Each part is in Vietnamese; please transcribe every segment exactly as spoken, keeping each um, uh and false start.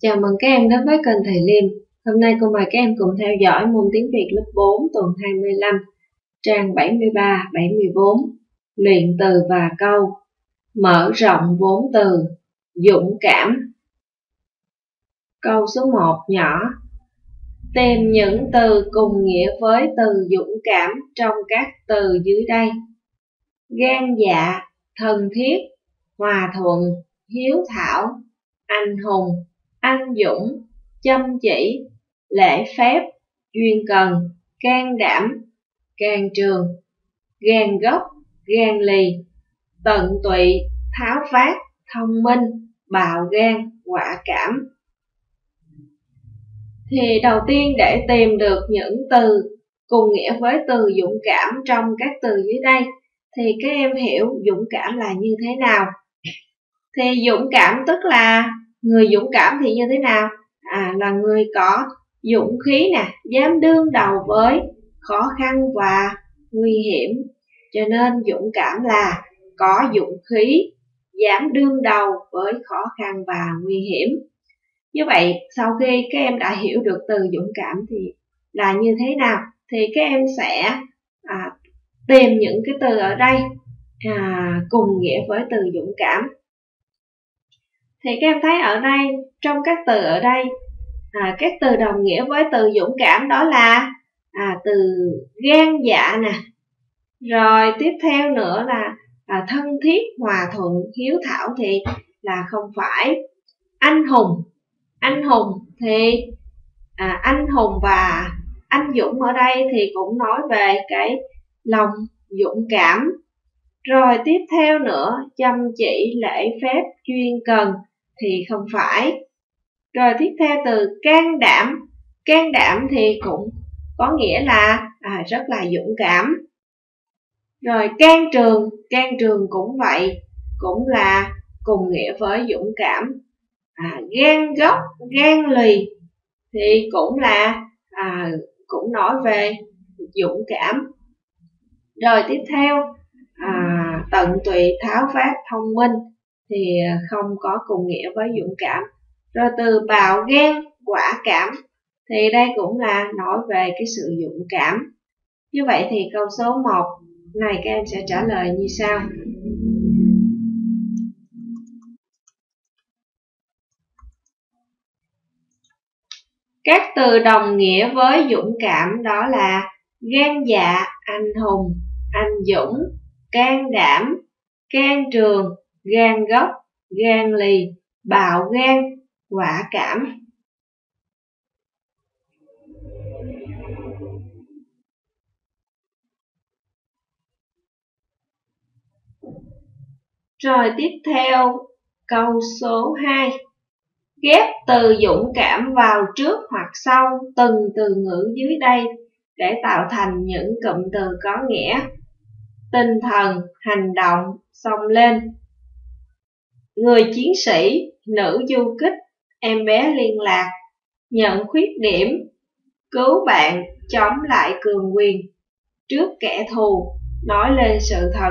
Chào mừng các em đến với kênh Thầy Liêm. Hôm nay cô mời các em cùng theo dõi môn tiếng Việt lớp bốn tuần hai mươi lăm, trang bảy mươi ba bảy mươi bốn, luyện từ và câu. Mở rộng vốn từ, dũng cảm. Câu số một nhỏ. Tìm những từ cùng nghĩa với từ dũng cảm trong các từ dưới đây. Gan dạ, thân thiết, hòa thuận, hiếu thảo, anh hùng, anh dũng, chăm chỉ, lễ phép, chuyên cần, can đảm, can trường, gan góc, gan lì, tận tụy, tháo vát, thông minh, bạo gan, quả cảm. Thì đầu tiên để tìm được những từ cùng nghĩa với từ dũng cảm trong các từ dưới đây thì các em hiểu dũng cảm là như thế nào. Thì dũng cảm tức là người dũng cảm thì như thế nào? À, là người có dũng khí nè, dám đương đầu với khó khăn và nguy hiểm. Cho nên dũng cảm là có dũng khí, dám đương đầu với khó khăn và nguy hiểm. Như vậy, sau khi các em đã hiểu được từ dũng cảm thì là như thế nào, thì các em sẽ à, tìm những cái từ ở đây à, cùng nghĩa với từ dũng cảm. Thì các em thấy ở đây, trong các từ ở đây, à, các từ đồng nghĩa với từ dũng cảm đó là à, từ gan dạ nè, rồi tiếp theo nữa là à, thân thiết, hòa thuận, hiếu thảo thì là không phải. Anh hùng, anh hùng thì à, anh hùng và anh dũng ở đây thì cũng nói về cái lòng dũng cảm. Rồi tiếp theo nữa, chăm chỉ, lễ phép, chuyên cần thì không phải. Rồi tiếp theo từ can đảm, can đảm thì cũng có nghĩa là à, rất là dũng cảm. Rồi can trường, can trường cũng vậy, cũng là cùng nghĩa với dũng cảm. À, gan góc, gan lì thì cũng là à, cũng nói về dũng cảm. Rồi tiếp theo à, tận tụy, tháo vát, thông minh thì không có cùng nghĩa với dũng cảm. Rồi từ bạo gan, quả cảm thì đây cũng là nói về cái sự dũng cảm. Như vậy thì câu số một này các em sẽ trả lời như sau. Các từ đồng nghĩa với dũng cảm đó là gan dạ, anh hùng, anh dũng, can đảm, can trường, gan góc, gan lì, bạo gan, quả cảm. Rồi tiếp theo câu số hai. Ghép từ dũng cảm vào trước hoặc sau từng từ ngữ dưới đây để tạo thành những cụm từ có nghĩa. Tinh thần, hành động, xông lên. Người chiến sĩ, nữ du kích, em bé liên lạc, nhận khuyết điểm, cứu bạn, chống lại cường quyền, trước kẻ thù, nói lên sự thật.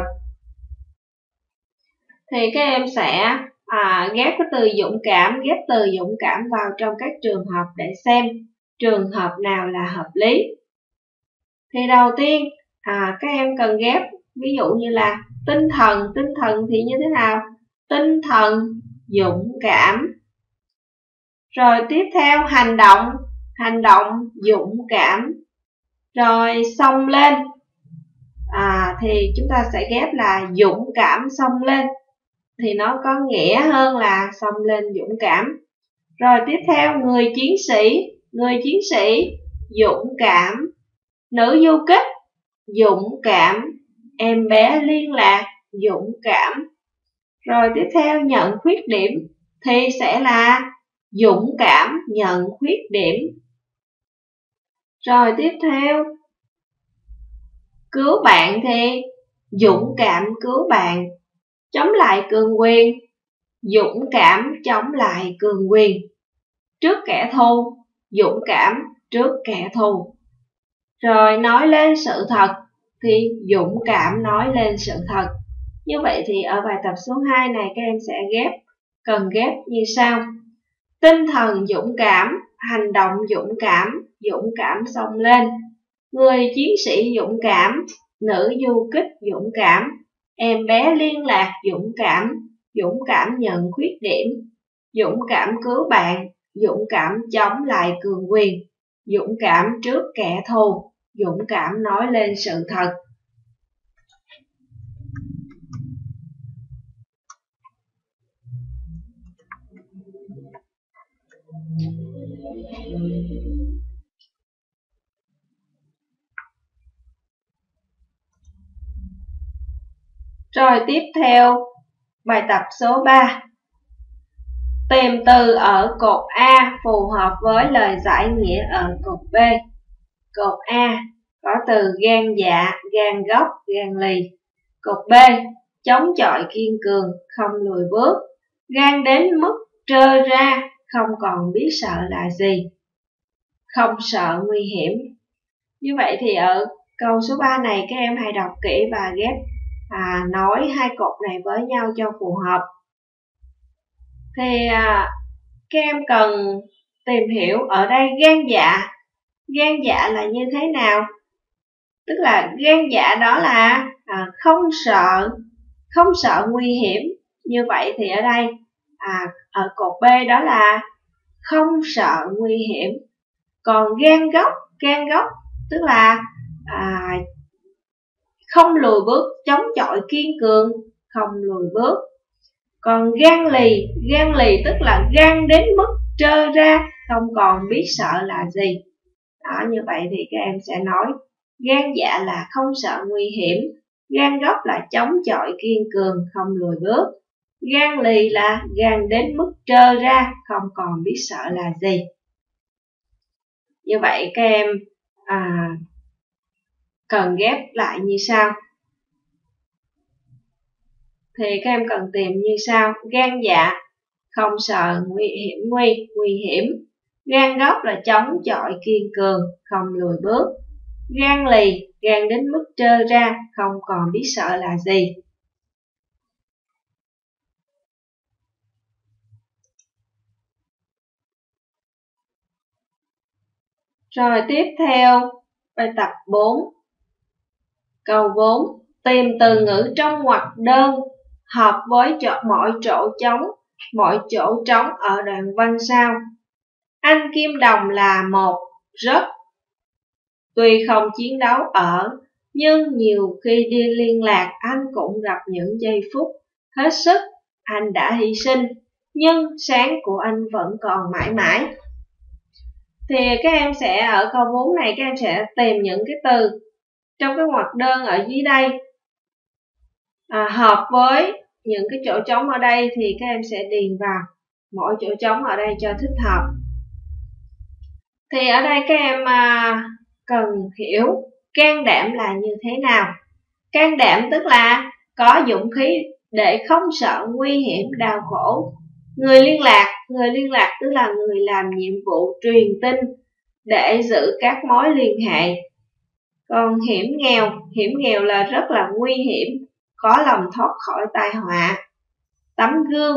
Thì các em sẽ à, ghép cái từ dũng cảm, ghép từ dũng cảm vào trong các trường hợp để xem trường hợp nào là hợp lý. Thì đầu tiên à, các em cần ghép, ví dụ như là tinh thần, tinh thần thì như thế nào? Tinh thần, dũng cảm. Rồi tiếp theo hành động, hành động, dũng cảm. Rồi xông lên, à, thì chúng ta sẽ ghép là dũng cảm xông lên, thì nó có nghĩa hơn là xông lên dũng cảm. Rồi tiếp theo người chiến sĩ, người chiến sĩ, dũng cảm. Nữ du kích, dũng cảm. Em bé liên lạc, dũng cảm. Rồi tiếp theo nhận khuyết điểm thì sẽ là dũng cảm nhận khuyết điểm. Rồi tiếp theo cứu bạn thì dũng cảm cứu bạn. Chống lại cường quyền, dũng cảm chống lại cường quyền. Trước kẻ thù, dũng cảm trước kẻ thù. Rồi nói lên sự thật thì dũng cảm nói lên sự thật. Như vậy thì ở bài tập số hai này các em sẽ ghép, cần ghép như sau. tinh thần dũng cảm, hành động dũng cảm, dũng cảm xông lên. Người chiến sĩ dũng cảm, nữ du kích dũng cảm, em bé liên lạc dũng cảm, dũng cảm nhận khuyết điểm, dũng cảm cứu bạn, dũng cảm chống lại cường quyền, dũng cảm trước kẻ thù, dũng cảm nói lên sự thật. Rồi tiếp theo, bài tập số ba. Tìm từ ở cột A phù hợp với lời giải nghĩa ở cột B. Cột A có từ gan dạ, gan góc, gan lì. Cột B, chống chọi kiên cường, không lùi bước. Gan đến mức trơ ra, không còn biết sợ là gì. Không sợ nguy hiểm. Như vậy thì ở câu số ba này các em hãy đọc kỹ và ghép à, nói hai cột này với nhau cho phù hợp. Thì à, các em cần tìm hiểu ở đây gan dạ. Gan dạ là như thế nào? Tức là gan dạ đó là à, không sợ, không sợ nguy hiểm. Như vậy thì ở đây à, ở cột B đó là không sợ nguy hiểm. Còn gan góc, gan góc tức là à, không lùi bước, chống chọi kiên cường, không lùi bước. Còn gan lì, gan lì tức là gan đến mức trơ ra, không còn biết sợ là gì. Đó, như vậy thì các em sẽ nói gan dạ là không sợ nguy hiểm, gan góc là chống chọi kiên cường, không lùi bước. Gan lì là gan đến mức trơ ra, không còn biết sợ là gì. Như vậy các em à, cần ghép lại như sau. Thì các em cần tìm như sau. Gan dạ không sợ nguy hiểm, nguy nguy hiểm. Gan góc là chống chọi kiên cường, không lùi bước. Gan lì, gan đến mức trơ ra, không còn biết sợ là gì. Rồi tiếp theo, bài tập bốn. Câu bốn. Tìm từ ngữ trong ngoặc đơn hợp với chỗ, mọi chỗ trống, mọi chỗ trống ở đoạn văn sau. Anh Kim Đồng là một rất. Tuy không chiến đấu ở, nhưng nhiều khi đi liên lạc anh cũng gặp những giây phút hết sức. Anh đã hy sinh, nhưng sáng của anh vẫn còn mãi mãi. Thì các em sẽ ở câu bốn này các em sẽ tìm những cái từ trong cái ngoặc đơn ở dưới đây à, hợp với những cái chỗ trống ở đây thì các em sẽ điền vào mỗi chỗ trống ở đây cho thích hợp. Thì ở đây các em à, cần hiểu can đảm là như thế nào. Can đảm tức là có dũng khí để không sợ nguy hiểm, đau khổ. Người liên lạc, người liên lạc tức là người làm nhiệm vụ truyền tin để giữ các mối liên hệ. Còn hiểm nghèo, hiểm nghèo là rất là nguy hiểm, khó lòng thoát khỏi tai họa. Tấm gương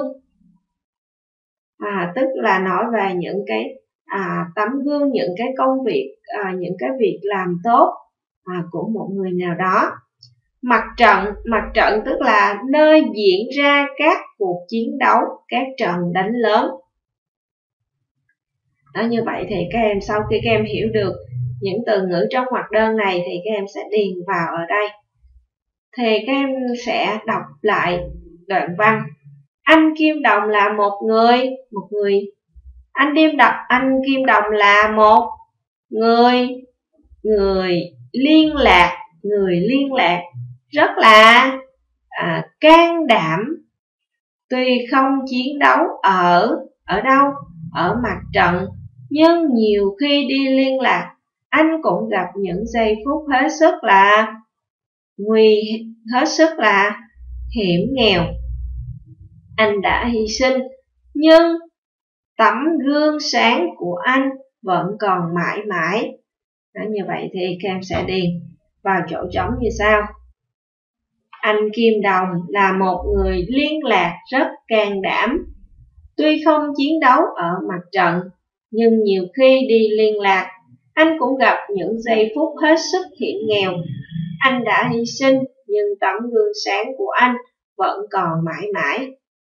à, tức là nói về những cái à, tấm gương, những cái công việc, à, những cái việc làm tốt à, của một người nào đó. Mặt trận, mặt trận tức là nơi diễn ra các cuộc chiến đấu, các trận đánh lớn. Đó, như vậy thì các em sau khi các em hiểu được những từ ngữ trong ngoặc đơn này thì các em sẽ điền vào ở đây. Thì các em sẽ đọc lại đoạn văn. Anh Kim Đồng là một người, một người. Anh Kim Đồng, anh Kim Đồng là một người, người liên lạc, người liên lạc rất là à, can đảm. Tuy không chiến đấu ở ở đâu, ở mặt trận, nhưng nhiều khi đi liên lạc, anh cũng gặp những giây phút hết sức là nguy, hết sức là hiểm nghèo. Anh đã hy sinh, nhưng tấm gương sáng của anh vẫn còn mãi mãi. Đó, như vậy thì các em sẽ điền vào chỗ trống như sau. Anh Kim Đồng là một người liên lạc rất can đảm. Tuy không chiến đấu ở mặt trận, nhưng nhiều khi đi liên lạc, anh cũng gặp những giây phút hết sức hiểm nghèo. Anh đã hy sinh, nhưng tấm gương sáng của anh vẫn còn mãi mãi.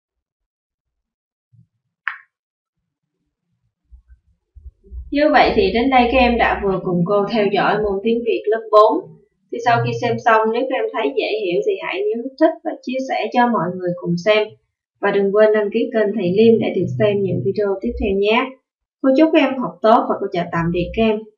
Như vậy thì đến đây các em đã vừa cùng cô theo dõi môn tiếng Việt lớp bốn. Thì sau khi xem xong, nếu các em thấy dễ hiểu thì hãy nhớ thích và chia sẻ cho mọi người cùng xem. Và đừng quên đăng ký kênh Thầy Liêm để được xem những video tiếp theo nhé. Cô chúc các em học tốt và cô chào tạm biệt các em.